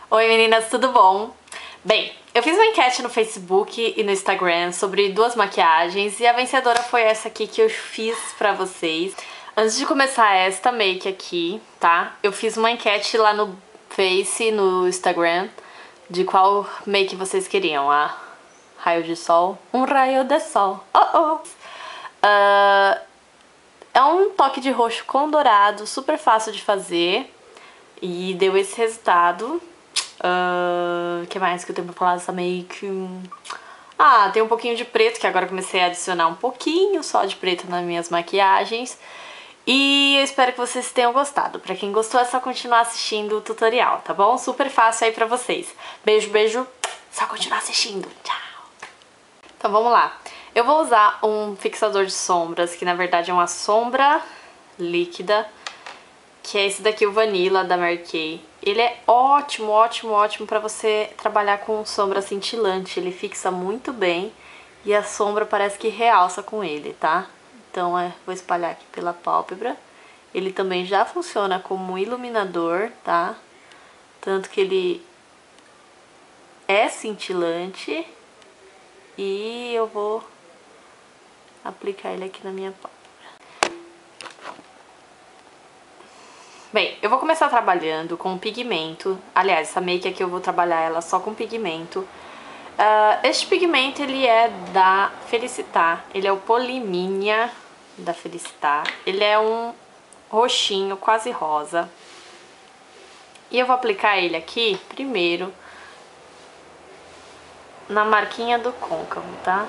Oi meninas, tudo bom? Bem, eu fiz uma enquete no Facebook e no Instagram sobre duas maquiagens e a vencedora foi essa aqui que eu fiz pra vocês. Antes de começar esta make aqui, tá? Eu fiz uma enquete lá no Face e no Instagram de qual make vocês queriam, a raio de sol, um raio de sol, é um toque de roxo com dourado, super fácil de fazer e deu esse resultado. O que mais que eu tenho pra falar dessa make? Tem um pouquinho de preto, que agora eu comecei a adicionar um pouquinho só de preto nas minhas maquiagens. E eu espero que vocês tenham gostado. Pra quem gostou é só continuar assistindo o tutorial, tá bom? Super fácil aí pra vocês. Beijo, beijo. Só continuar assistindo. Tchau. Então vamos lá. Eu vou usar um fixador de sombras, que na verdade é uma sombra líquida, que é esse daqui, o Vanilla, da Mary Kay. Ele é ótimo, ótimo, ótimo pra você trabalhar com sombra cintilante. Ele fixa muito bem e a sombra parece que realça com ele, tá? Então, vou espalhar aqui pela pálpebra. Ele também já funciona como um iluminador, tá? Tanto que ele é cintilante. E eu vou aplicar ele aqui na minha pálpebra. Bem, eu vou começar trabalhando com pigmento. Aliás, essa make aqui eu vou trabalhar ela só com pigmento. Este pigmento, ele é da Felicitar. Ele é o Poliminha da Felicitar. Ele é um roxinho, quase rosa. E eu vou aplicar ele aqui, primeiro, na marquinha do côncavo, tá?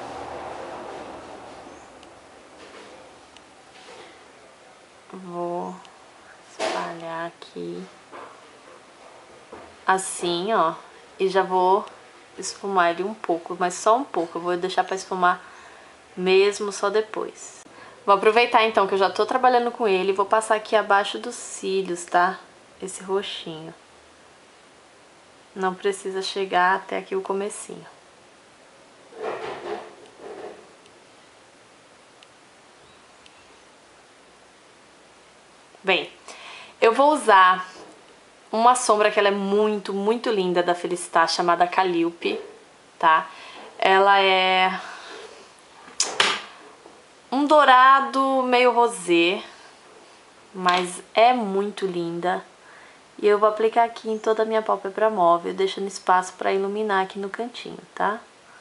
Vou espalhar aqui, assim, ó, e já vou esfumar ele um pouco, mas só um pouco. Eu vou deixar pra esfumar mesmo só depois. Vou aproveitar então que eu já tô trabalhando com ele e vou passar aqui abaixo dos cílios, tá? Esse roxinho. Não precisa chegar até aqui o comecinho. Bem, eu vou usar uma sombra que ela é muito, muito linda da Felicitar, chamada Calliope, tá? Ela é um dourado meio rosé, mas é muito linda. E eu vou aplicar aqui em toda a minha pálpebra móvel, deixando espaço pra iluminar aqui no cantinho, tá?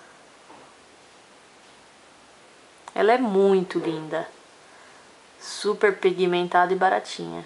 Ela é muito linda, super pigmentada e baratinha.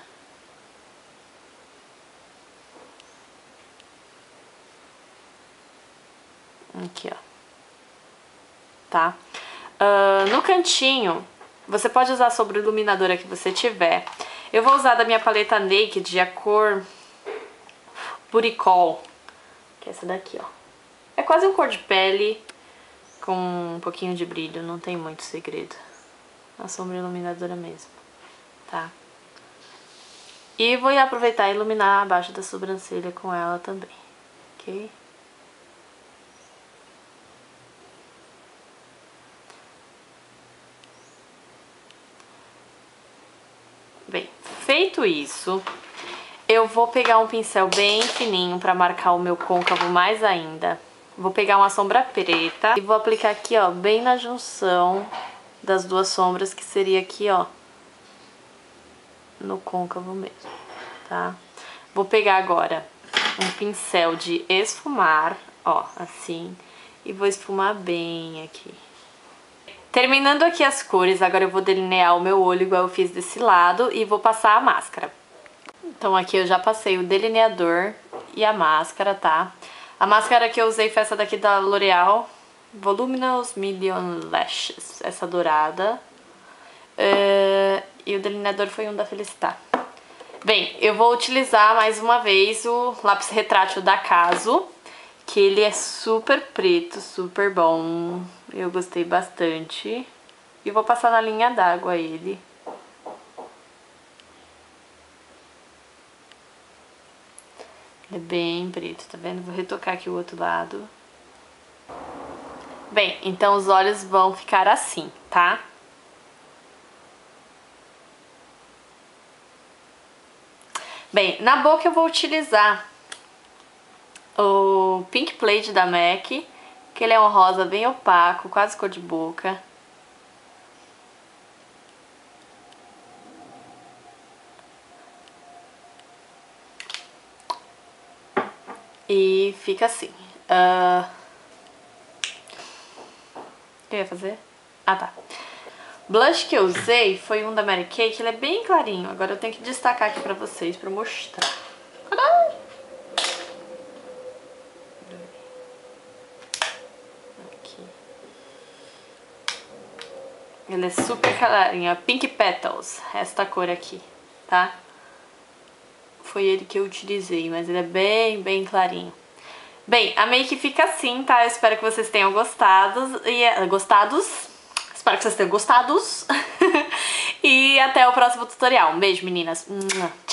Aqui, ó. Tá? No cantinho, você pode usar sobre a iluminadora que você tiver. Eu vou usar da minha paleta Naked a cor Buricol, que é essa daqui, ó. É quase um cor de pele com um pouquinho de brilho, não tem muito segredo. A sombra iluminadora mesmo, tá? E vou aproveitar e iluminar abaixo da sobrancelha com ela também, ok? Bem, feito isso, eu vou pegar um pincel bem fininho pra marcar o meu côncavo mais ainda. Vou pegar uma sombra preta e vou aplicar aqui, ó, bem na junção das duas sombras, que seria aqui, ó, no côncavo mesmo, tá? Vou pegar agora um pincel de esfumar, ó, assim, e vou esfumar bem aqui. Terminando aqui as cores, agora eu vou delinear o meu olho igual eu fiz desse lado e vou passar a máscara. Então aqui eu já passei o delineador e a máscara, tá? A máscara que eu usei foi essa daqui da L'Oreal, Voluminous Million Lashes, essa dourada. E o delineador foi um da Felicitar. Bem, eu vou utilizar mais uma vez o lápis retrátil da Caso, que ele é super preto, super bom. Eu gostei bastante. E vou passar na linha d'água ele. Ele é bem preto, tá vendo? Vou retocar aqui o outro lado. Bem, então os olhos vão ficar assim, tá? Bem, na boca eu vou utilizar no Pink Plate da MAC, que ele é um rosa bem opaco, quase cor de boca. E fica assim. O que eu ia fazer? Ah, tá. Blush que eu usei foi um da Mary Kay, que ele é bem clarinho. Agora eu tenho que destacar aqui pra vocês, pra mostrar. Aqui. Ele é super clarinho, Pink Petals, esta cor aqui, tá? Foi ele que eu utilizei, mas ele é bem clarinho. Bem, a make fica assim, tá? Eu espero que vocês tenham gostado. Espero que vocês tenham gostado. E até o próximo tutorial. Um beijo, meninas.